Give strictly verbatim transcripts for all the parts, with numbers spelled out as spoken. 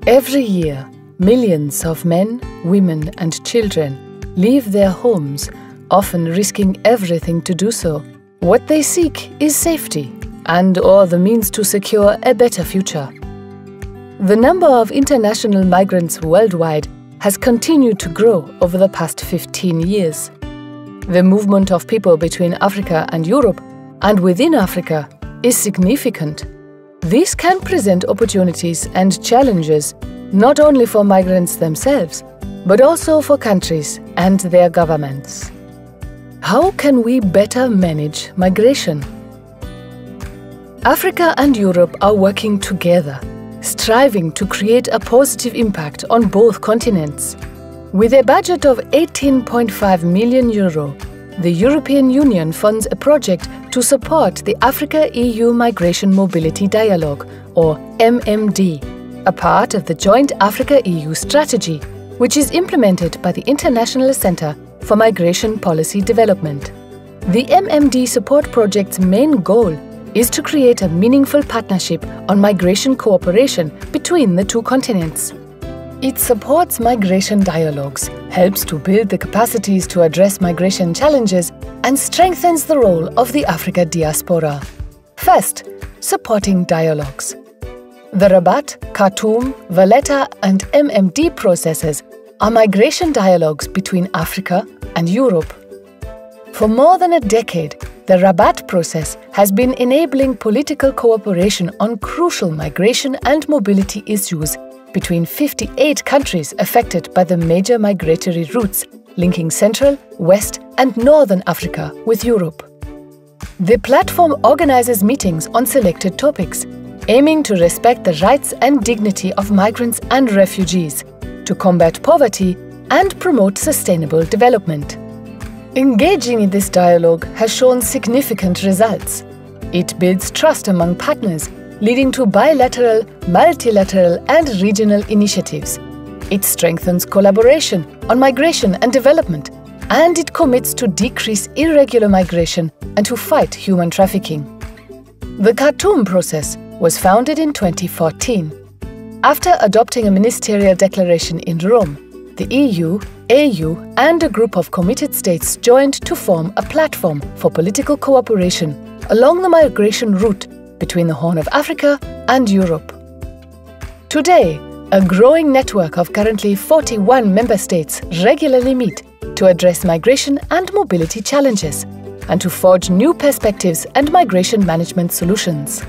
Every year, millions of men, women and children leave their homes, often risking everything to do so. What they seek is safety and or the means to secure a better future. The number of international migrants worldwide has continued to grow over the past fifteen years. The movement of people between Africa and Europe and within Africa is significant. This can present opportunities and challenges not only for migrants themselves, but also for countries and their governments. How can we better manage migration? Africa and Europe are working together, striving to create a positive impact on both continents. With a budget of eighteen point five million euro, the European Union funds a project to support the Africa-E U Migration Mobility Dialogue, or M M D, a part of the joint Africa-E U strategy, which is implemented by the International Center for Migration Policy Development. The M M D support project's main goal is to create a meaningful partnership on migration cooperation between the two continents. It supports migration dialogues, helps to build the capacities to address migration challenges, and strengthens the role of the Africa diaspora. First, supporting dialogues. The Rabat, Khartoum, Valletta and M M D processes are migration dialogues between Africa and Europe. For more than a decade, the Rabat process has been enabling political cooperation on crucial migration and mobility issues between fifty-eight countries affected by the major migratory routes linking Central, West and Northern Africa with Europe. The platform organizes meetings on selected topics, aiming to respect the rights and dignity of migrants and refugees, to combat poverty and promote sustainable development. Engaging in this dialogue has shown significant results. It builds trust among partners, leading to bilateral, multilateral and regional initiatives. It strengthens collaboration on migration and development, and it commits to decrease irregular migration and to fight human trafficking. The Khartoum process was founded in twenty fourteen. After adopting a ministerial declaration in Rome, the E U, A U and a group of committed states joined to form a platform for political cooperation along the migration route between the Horn of Africa and Europe. Today, a growing network of currently forty-one member states regularly meet to address migration and mobility challenges and to forge new perspectives and migration management solutions.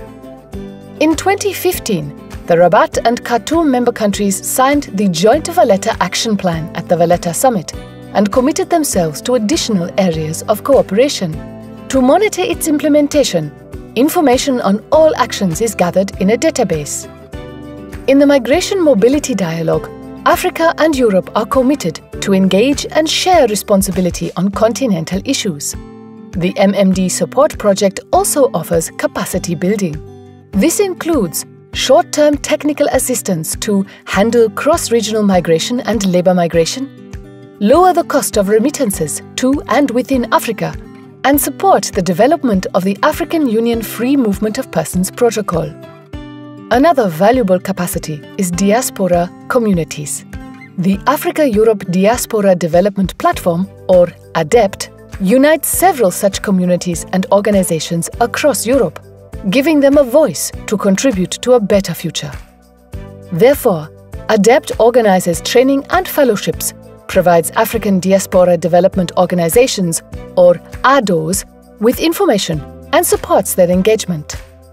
In twenty fifteen, the Rabat and Khartoum member countries signed the Joint Valletta Action Plan at the Valletta Summit and committed themselves to additional areas of cooperation. To monitor its implementation, information on all actions is gathered in a database. In the Migration Mobility Dialogue, Africa and Europe are committed to engage and share responsibility on continental issues. The M M D support project also offers capacity building. This includes short-term technical assistance to handle cross-regional migration and labor migration, lower the cost of remittances to and within Africa, and support the development of the African Union Free Movement of Persons Protocol. Another valuable capacity is diaspora communities. The Africa-Europe Diaspora Development Platform, or ADEPT, unites several such communities and organizations across Europe, giving them a voice to contribute to a better future. Therefore, ADEPT organizes training and fellowships, provides African Diaspora Development Organizations, or A D Os, with information and supports their engagement.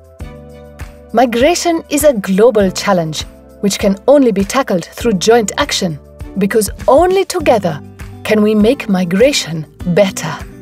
Migration is a global challenge which can only be tackled through joint action, because only together can we make migration better.